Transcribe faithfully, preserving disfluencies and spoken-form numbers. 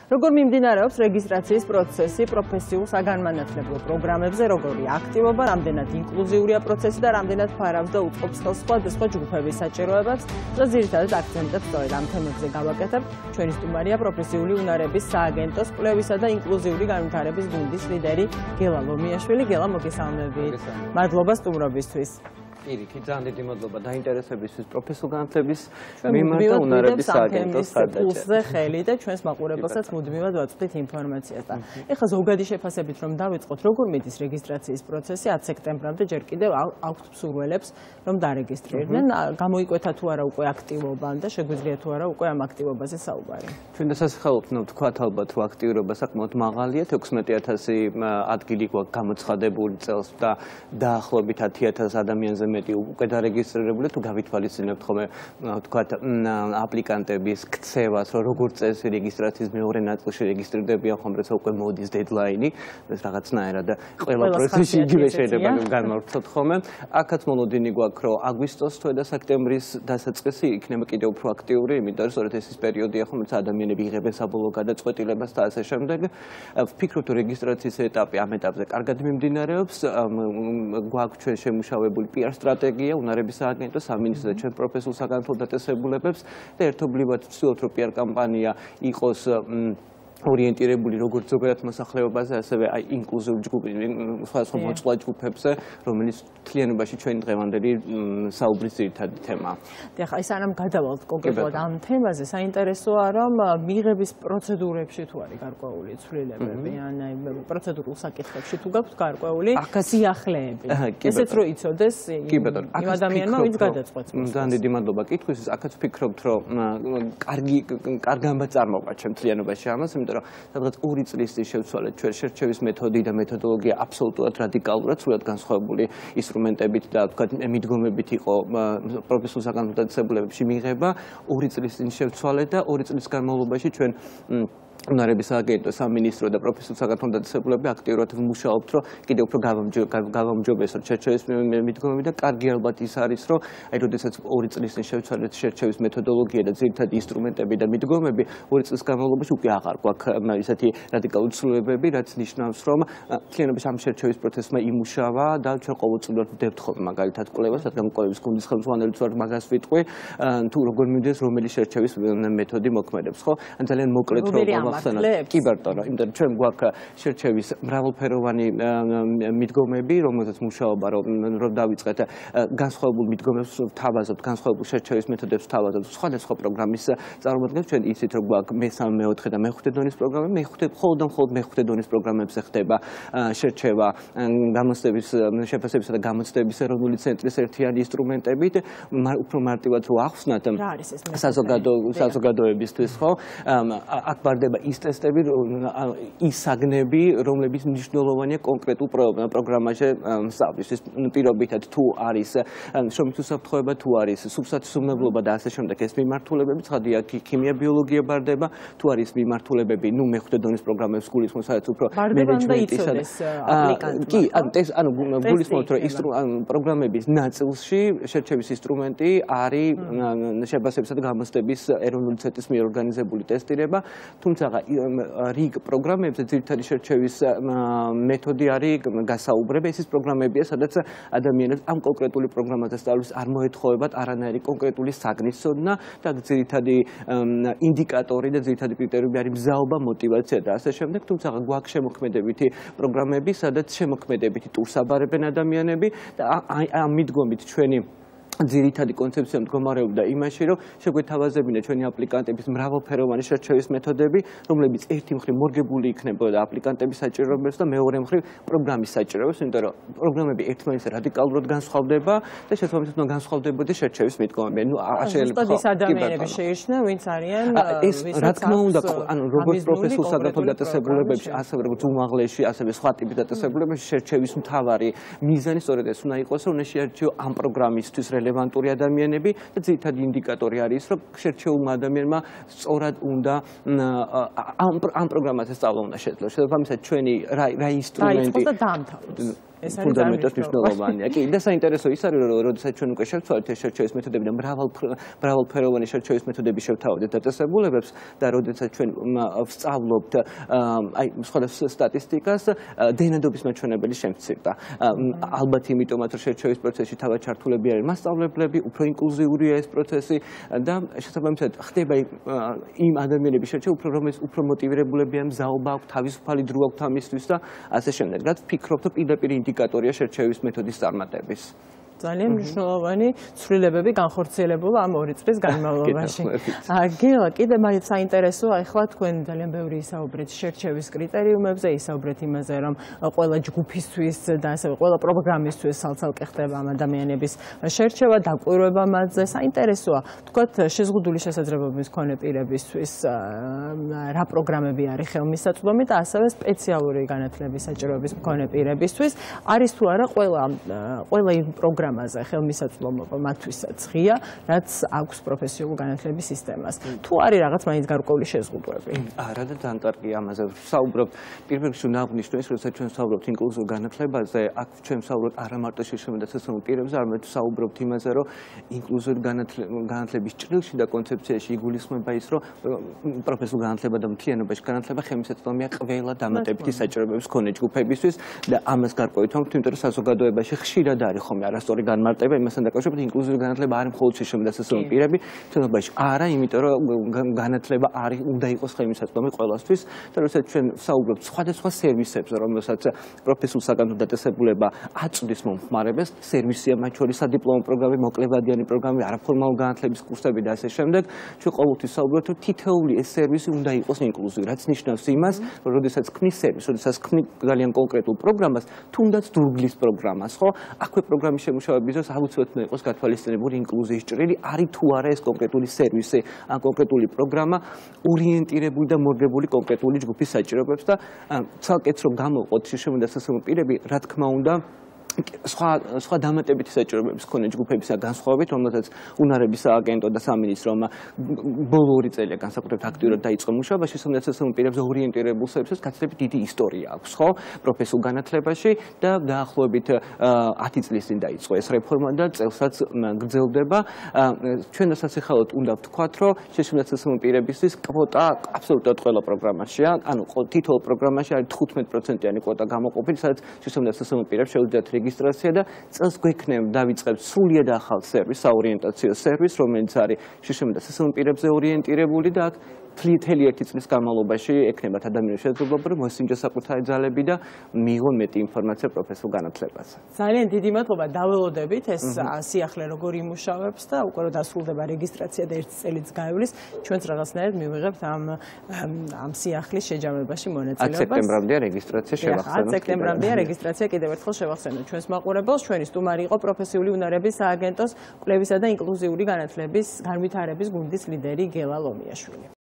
როგორ მიმდინარეობს რეგისტრაციის პროცესი პროფესიულ საგანმანათლებლო პროგრამებზე, როგორი აქტივობა, რამდენად ინკლუზიურია პროცესი და რამდენად ფარავს და უწყობს ხელს სხვადასხვა ჯგუფების საჭიროებებს და ძირითადად აქცენტებს სწორედ ამ თემებზე გავაკეთებ. ჩვენი სტუმარია პროფესიული უნარების სააგენტოს კვლევისა და ინკლუზიური განვითარების გუნდის ლიდერი გელა ლომიაშვილი. გელა, მოგესალმებით. მადლობა სტუმრობისთვის. Ირიქი, ძალიან დიდი მადლობა დაინტერესებისთვის პროფესიულ განათლების მიმართ და უნარების სააგენტოს პულსზე ხელი და ჩვენს მაყურებელსაც მუდმივად ვაწვდით ინფორმაციას. ეხლა ზოგადი შეფასებით რომ დავიწყოთ, როგორ მიდის რეგისტრაციის პროცესი ათი სექტემბრამდე ჯერ კიდევ აქვთ მსურველებს რომ დარეგისტრირდნენ, გამოიკვეთა თუ არა უკვე აქტივობა და შეგვიძლია თუ არა უკვე ამ აქტივობაზე საუბარი. ჩვენ დასახელოთ ვთქვათ ალბათ რომ აქტივობა საკმაოდ მაღალია, თექვსმეტი ათასი ადგილი გვაქვს გამოცხადებული წელს და დაახლოებით ათი ათასი ადამიანზე მეტი უკვე დარეგისტრირებული თუ გავითვალისწინებთ ხოლმე ვთქვათ აპლიკანტების ქცევას, რომ როგორც წესი რეგისტრაციის მეორე ნაწილში რეგისტრირდებიან ხომ როცა უკვე მოდის დედლაინი, ეს რაღაცნაირად ყველა პროცესში იგივე შეიძლება განმარცხოთ ხოლმე. აქაც მოლოდინი გვაქვს რომ აგვისტოს თვე და სექტემბრის დასაწყისი იქნება კიდევ უფრო აქტიური, იმიტომ რომ სწორედ ეს ის პერიოდია ხომ როცა ადამიანები იღებენ საბოლოო გადაწყვეტილებას და ასე შემდეგ. ვფიქრობ რომ რეგისტრაციის ეტაპი ამ ეტაპზე კარგად მიმდინარეობს, გვაქვს ჩვენ შემუშავებული პი არ სტრატეგია, უნარების სააგენტო, სამინისტრო და ჩვენ პროფესიულ საგანმანათლებლო დაწესებულებებს და ერთობლივად ვცდილობთ რომ პი არ კამპანია იყოს ორიენტირებული როგორც ზოგადად მოსახლეობაზე, ასევე აი ინკლუზიური ჯგუფი, სხვადასხვა მოწყვლად ჯგუფებზე, რომელიც მთლიანობაში ჩვენი დღევანდელი საუბრის ძირითადი თემაა. დიახ, აი სანამ გადავალთ კონკრეტულად ამ თემაზე, საინტერესოა რომ მიღების პროცედურებში თუ არის გარკვეული ცვლილებები, ან აი პროცედურულ საკითხებში თუ გაქვთ გარკვეული სიახლეები. ესეც რო იცოდეს იმ ადამიანმა, ვინც გადაწყვეტს. ძალიან დიდი მადლობა კითხვისთვის. აქაც ვფიქრობთ, რომ კარგი კარგად წარმოვაჩენ მთლიანობაში ამას, რომ სადღაც ორი წლის წინ შევცვალეთ ჩვენ შერჩევის მეთოდი და მეთოდოლოგია აბსოლუტურად რადიკალურად სრულად განსხვავებული ინსტრუმენტებით და ვთქვათ მიდგომებით იყო პროფესიულ საგანმანათლებლო დაწესებულებებში მიღება. ორი წლის წინ შევცვალეთ და ორი წლის განმავლობაში ჩვენ უნარების სააგენტო, სამინისტრო და პროფესიულ საგანმანათლებლო დაწესებულებები აქტიურად ვმუშაობთ, რომ კიდევ უფრო გავამჯობესოთ შერჩევის მიდგომები და კარგი ალბათ ის არის, რომ აი როდესაც ორი წლის წინ შევცვალეთ შერჩევის მეთოდოლოგია და ძირითადი ინსტრუმენტები და მიდგომები, ორი წლის განმავლობაში უკვე აღარ გვაქვს ისეთი რადიკალური ცვლილებები, რაც ნიშნავს, რომ მთლიანობაში ამ შერჩევის პროცესმა იმუშავა და ჩვენ ყოველწლიურად ვდებთ ხოლმე მაგალითად კვლევას, რადგან კვლევის გუნდის ხელმძღვანელიც ვარ, მაგას ვიტყვი, თუ როგორ მივიდეს რომელი შერჩევის მეთოდი მოქმედებს, ხო? ან ძალიან მოკლედ რომ კი ბატონო, იმიტომ ჩვენ გვაქვს შერჩევის მრავალფეროვანი მიდგომები, რომელზეც მუშაობა რომ დავიწყეთ განსხვავებულ მიდგომებს ვთავაზობთ, განსხვავებულ შერჩევის მეთოდებს ვთავაზობთ, სხვადასხვა პროგრამის წარმოადგენს ჩვენ ისეთ რომ გვაქვს მესამე, მეოთხე და მეხუთე დონის პროგრამები, მეხუთე მხოლოდ და მხოლოდ მეხუთე დონის პროგრამებზე ხდება შერჩევა გამოცდების შეფასებისა და გამოცდების ეროვნული ცენტრის ერთიანი ინსტრუმენტებით, უფრო მარტივად რო ახსნათ საზოგადო საზოგადოებისთვის, ხო? აქ ბარდება ის ტესტები, ის საგნები, რომლებიც მნიშვნელოვანია კონკრეტულ პროგრამაში სწავლისთვის. პირობითად თუ არის შრომის უსაფრთხოება, თუ არის სუბსათისმებლობა და ასე შემდეგ ეს მიმართულებები, ცხადია ქიმია, ბიოლოგია ბარდება, თუ არის მიმართულებები, ნუ მეხუთე დონის პროგრამებს გულისხმობს, სადაც უფრო მენეჯმენტისა და კი, ანუ გულისხმობს, რომ პროგრამების ნაწილში შერჩევის ინსტრუმენტი არის შეფასებისა და გამოცდების ეროვნული ცენტრის მიერ ორგანიზებული ტესტირება. თუმცა რიგ პროგრამებზე ძირითადი შერჩევის მეთოდი არის გასაუბრება. ეს ის პროგრამებია, სადაც ადამიანებს ამ კონკრეტული პროგრამაზე სწავლის არ მოეთხოვებათ არანაირი კონკრეტული საგნის ცოდნა და ძირითადი ინდიკატორი და ძირითადი კრიტერიუმი არის მზაობა, мотиваცია და ასე შემდეგ. თუმცა გვაქვს შემოქმედებითი პროგრამები, სადაც შემოქმედებითი ტურს აბარებენ ადამიანები და ამ მიდგომით ჩვენი ძირითადი კონცეფცია მდგომარეობდა იმაში, რომ შეგვეთავაზებინა ჩვენი აპლიკანტების მრავალფეროვანი შერჩევის მეთოდები, რომლებიც ერთი მხრივ მორგებული იქნებოდა აპლიკანტების საჭიროებებს და მეორე მხრივ პროგრამის საჭიროებებს, იმიტომ რომ პროგრამები ერთმანეთზე რადიკალურად განსხვავდება და შესაბამისად უნდა განსხვავდებოდეს შერჩევის მიდგომები. ნუ შეიძლება ის ადამიანები შეინიშნა, ვინც არიან ეს რა თქმა უნდა, ანუ როგორც პროფესიულ საგანმანათლებლო დაწესებულებებში, ასევე როგორც უმაღლესში, ასევე სხვა ტიპის დაწესებულებებში შერჩევის მთავარი მიზანი სწორედ ეს უნდა იყოს, რომ შეერჩიო ამ პროგრამისთვის რელევანტური ადამიანები და ძირითადი ინდიკატორი არის, რომ შერჩეულმა ადამიანმა სწორად უნდა ამ ამ პროგრამაზე სწავლა უნდა შეძლოს. შესაბამისად ჩვენი რა რა ინსტრუმენტი და დაამთავროს. ფუნდამენტად მნიშვნელოვანია. კი, და საინტერესო ის არის, რომ როდესაც ჩვენ უკვე შევცვალეთ ეს შერჩევის მეთოდები და მრავალ მრავალფეროვანი შერჩევის მეთოდები შევთავაზეთ დაწესებულებებს და როდესაც ჩვენ ვსწავლობთ აი სხვადასხვა სტატისტიკას, დენადობის მაჩვენებელი შემცირდა. ალბათ იმიტომაც რომ შერჩევის პროცესში თავად ჩართულები არიან მასწავლებლები, უფრო ინკლუზიურია ეს პროცესი და შესაბამისად ხდება იმ ადამიანების შერჩევა, უფრო რომელიც უფრო მოტივირებულები ან მზაობა აქვს, თავისუფალი დრო აქვს ამისთვის და ასე შემდეგ. რაც ვფიქრობ, რომ პირდაპირ ინდიკატორია შერჩევის მეთოდის წარმატების. ძალიან მნიშვნელოვანი ცვლილებები განხორციელებულა ამ ორი წლის განმავლობაში. გელა, კიდე მაინც საინტერესოა, ახლა თქვენ ძალიან ბევრი ისაუბრეთ შერჩევის კრიტერიუმებზე, ისაუბრეთ იმაზე, რომ ყველა ჯგუფისთვის და ასევე ყველა პროგრამისთვის სალსალკე ხდება ამ ადამიანების შერჩევა, დაკვირვება მათზე. საინტერესოა, თქვათ შეზღუდული შესაძლებლობების მქონე პირებისთვის რა პროგრამები არის ხელმისაწვდომი და ასევე სპეციალური განათლების საჭიროების მქონე პირებისთვის არის თუ არა ყველა ყველა იმ პროგრამა ამაზე ხელმისაწვდომობა მათთვისაც ღია, რაც აქვს პროფესიულ განათლების სისტემას. თუ არის რაღაც მაინც გარკვეული შეზღუდვები? არა და ძალიან კარგი ამაზე ვსაუბრობთ. პირველ რიგში უნდა აღვნიშნო ის, როდესაც ჩვენ ვსაუბრობთ ინკლუზიურ განათლებაზე, აქ ჩვენ ვსაუბრობთ არა მარტო შერჩევასა და სასწავლო პირებზე, არამედ ვსაუბრობთ იმაზე, რომ ინკლუზიური განათლების ჭრილში და კონცეფციაში იგულისხმება ის, რომ პროფესიულ განათლება და მთლიანობაში განათლება ხელმისაწვდომია ყველა დამატებითი საჭიროებების მქონე ჯგუფებისთვის და ამას გარკვევით ვამბობთ, იმიტომ რომ საზოგადოებაში ხშირად არის ხოლმე არასწორი განმარტება იმასთან დაკავშირებით ინკლუზიური განათლება არის მხოლოდ შერჩეული და სასწავლო პირები, თუნდაც არა, იმიტომ რომ განათლება არის უნდა იყოს ხელმისაწვდომი ყველასთვის და როდესაც ჩვენ ვსაუბრობთ სხვადასხვა სერვისებზე, რომელსაც პროფესიულ საგანო დაწესებულება აწვდის მომხმარებელს, სერვისია მათ შორის სადიპლომო პროგრამები, მოკლევადიანი პროგრამები, არაფორმალური განათლების კურსები და ასე შემდეგ, ჩვენ ყოველთვის ვსაუბრობთ, რომ თითოეული ეს სერვისი უნდა იყოს ინკლუზიური, რაც ნიშნავს იმას, რომ როდესაც ქმნის სერვისს, როდესაც ქმნის ძალიან კონკრეტულ პროგრამას, თუნდაც დურგლის პროგრამას, ხო? აქვე პროგრამის შემუშავების დროს აუცილებლად უნდა იყოს გათვალისწინებული ინკლუზიის ჭრილი, არის თუ არა ეს კონკრეტული სერვისი ან კონკრეტული პროგრამა ორიენტირებული და მორგებული კონკრეტული ჯგუფის საჭიროებებს და ცალკეც რომ გამოვყოთ შერჩეული და სასწავლო პირები, რა თქმა უნდა სხვა სხვა დამატებითი საჭიროებების მქონე ჯგუფებისა განსხვავებით, რომელთაც უნარების სააგენტო და სამინისტრომ ბოლო ორი წელია განსაკუთრებით აქტიურად დაიწყო მუშაობა, შესაბამისად სასწავლო პირებზე ორიენტირებულ სერვისებს გაცილებით დიდი ისტორია აქვს, ხო, პროფესიულ განათლებაში და დაახლოებით ათი წლის წინ დაიწყო ეს რეფორმა და წელსაც გრძელდება. ჩვენ სასიხალოდ უნდა ვთქვათ, რომ შესაბამისად სასწავლო პირებისთვის კვოტა აბსოლუტურად ყველა პროგრამაშია, ანუ თითოეულ პროგრამაში არის თხუთმეტ პროცენტიანი კვოტა გამოყოფილი, სადაც შესაბამისად სასწავლო პირებს შეუძლიათ რეგისტრაცია და წელს გვექნება დავიწყებთ სრულიად ახალ სერვისს, საორიენტაციო სერვისს, რომელიც არის შიშემ და სასწავლო პირებზე ორიენტირებული და აქ მთელი ერთი წლის განმავლობაში ექნებათ ადამიანებს შესაძლებლობა, რომ მოსინჯოს საკუთარი ძალები და მიიღონ მეტი ინფორმაცია პროფესიულ განათლებაზე. ძალიან დიდი მადლობა, დაველოდებით ეს სიახლე როგორ იმუშავებს და უკვე რომ დასრულდება რეგისტრაცია და ერთი წელიც გაივლის, ჩვენც რაღაცნაირად მივიღებთ ამ ამ სიახლის შეჯამებაში მონაწილეობას. ათი სექტემბრამდეა რეგისტრაცია შევახსენოთ. ათი სექტემბრამდეა რეგისტრაცია კიდევ ერთხელ შევახსენოთ ჩვენს მაყურებელს. ჩვენი სტუმარი იყო პროფესიული უნარების სააგენტოს კვლევისა და ინკლუზიური განათლების განვითარების გუნდის ლიდერი გელა ლომიაშვილი.